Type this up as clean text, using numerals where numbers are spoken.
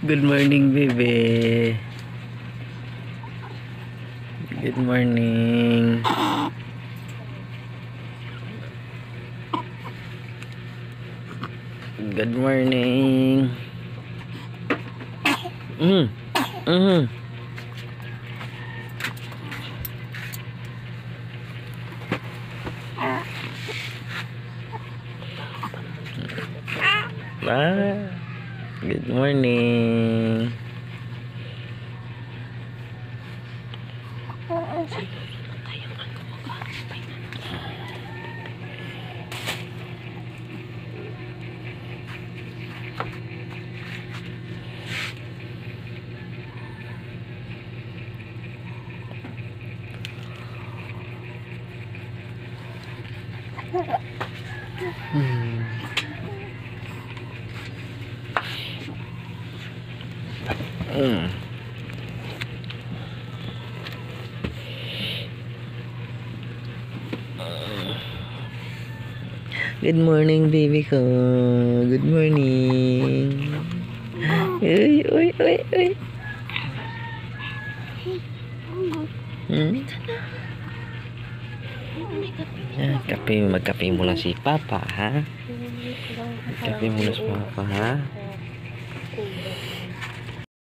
Good morning, baby. Good morning. Good morning. Mm. Mm. Ah, good morning. Mm. Good morning, baby ko. Good morning. Uy, uy, uy, uy. Hmm? Ah, kape, magkape muna si Papa, ha? Magkape muna si Papa, ha?